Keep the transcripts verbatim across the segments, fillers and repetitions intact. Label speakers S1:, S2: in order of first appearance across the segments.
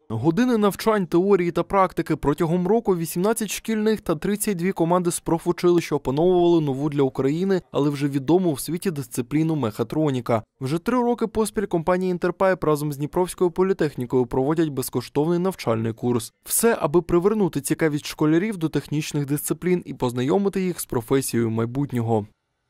S1: Години навчань, теорії та практики. Протягом року вісімнадцять шкільних та тридцять дві команди з профучилища опановували нову для України, але вже відому в світі дисципліну мехатроніка. Вже три роки поспіль компанія «Інтерпайп» разом з Дніпровською політехнікою проводять безкоштовний навчальний курс. Все, аби привернути цікавість школярів до технічних дисциплін і познайомити їх з професією майбутнього.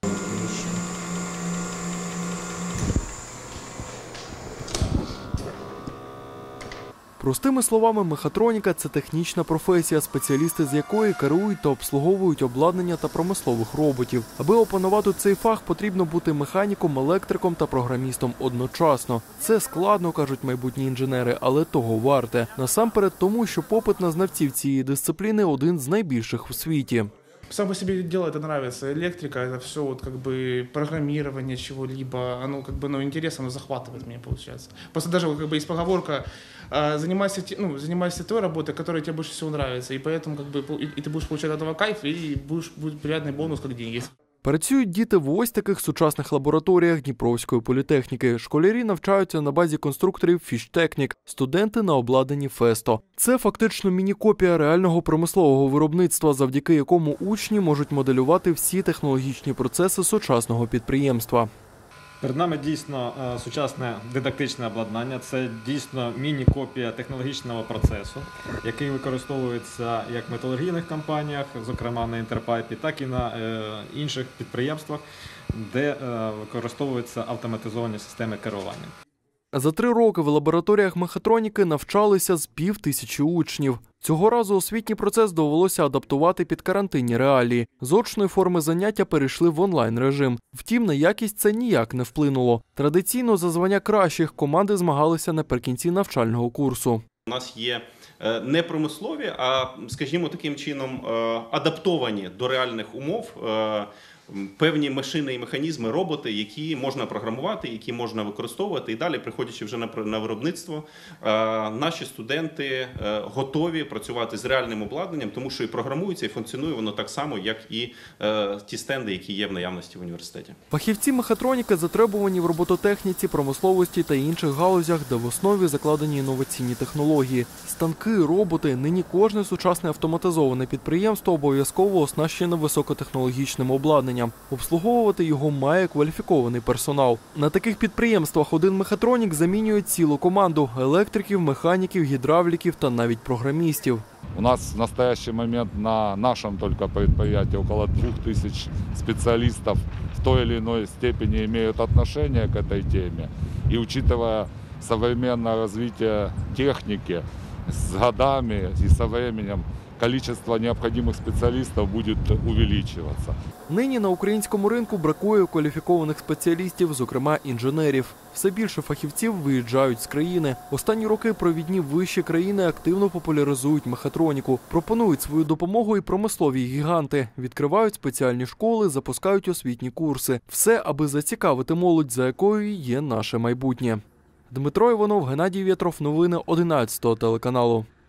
S1: Простими словами, мехатроніка – це технічна професія, спеціалісти з якої керують та обслуговують обладнання та промислових роботів. Аби опанувати цей фах, потрібно бути механіком, електриком та програмістом одночасно. Це складно, кажуть майбутні інженери, але того варте. Насамперед тому, що попит на знавців цієї дисципліни один з найбільших у світі.
S2: Сам по себе дело это нравится. Электрика, это все вот как бы программирование чего-либо, оно как бы, ну, интересно, оно захватывает меня, получается. Просто даже как бы есть поговорка, занимайся, ну, занимайся той работой, которая тебе больше всего нравится, и поэтому как бы и, и ты будешь получать от этого кайф, и будешь, будет приятный бонус, как деньги.
S1: Працюють діти в ось таких сучасних лабораторіях Дніпровської політехніки. Школярі навчаються на базі конструкторів «Фіштехнік», студенти на обладнанні «Фесто». Це фактично міні-копія реального промислового виробництва, завдяки якому учні можуть моделювати всі технологічні процеси сучасного підприємства.
S3: Перед нами дійсно сучасне дидактичне обладнання, це дійсно міні-копія технологічного процесу, який використовується як в металургійних компаніях, зокрема на «Інтерпайпі», так і на інших підприємствах, де використовуються автоматизовані системи керування.
S1: За три роки в лабораторіях мехатроніки навчалися з пів тисячі учнів. Цього разу освітній процес довелося адаптувати під карантинні реалії. З очної форми заняття перейшли в онлайн-режим. Втім, на якість це ніяк не вплинуло. Традиційно за звання кращих команди змагалися наприкінці навчального курсу.
S4: У нас є не промислові, а, скажімо, таким чином адаптовані до реальних умов певні машини і механізми, роботи, які можна програмувати, які можна використовувати. І далі, приходячи вже на виробництво, наші студенти готові працювати з реальним обладнанням, тому що і програмується, і функціонує воно так само, як і ті стенди, які є в наявності в університеті.
S1: Фахівці мехатроніки затребувані в робототехніці, промисловості та інших галузях, де в основі закладені інноваційні технології. Станки, роботи – нині кожне сучасне автоматизоване підприємство обов'язково оснащене високотехнологічним обладнанням. Обслуговувати його має кваліфікований персонал. На таких підприємствах один мехатронік замінює цілу команду – електриків, механіків, гідравліків та навіть програмістів.
S5: У нас в настоящий момент на нашем только предприятии около двух тысяч специалистов в той или иной степени имеют отношение к этой теме. И учитывая современное развитие техники, с годами и со временем количество необходимых специалистов будет увеличиваться.
S1: Нині на українському ринку бракує кваліфікованих спеціалістів, зокрема інженерів. Все більше фахівців виїжджають з країни. Останні роки провідні вищі країни активно популяризують мехатроніку. Пропонують свою допомогу і промислові гіганти. Відкривають спеціальні школи, запускають освітні курси. Все, аби зацікавити молодь, за якою є наше майбутнє. Дмитро Іванов, Геннадій Вєтров. Новини одинадцятого телеканалу.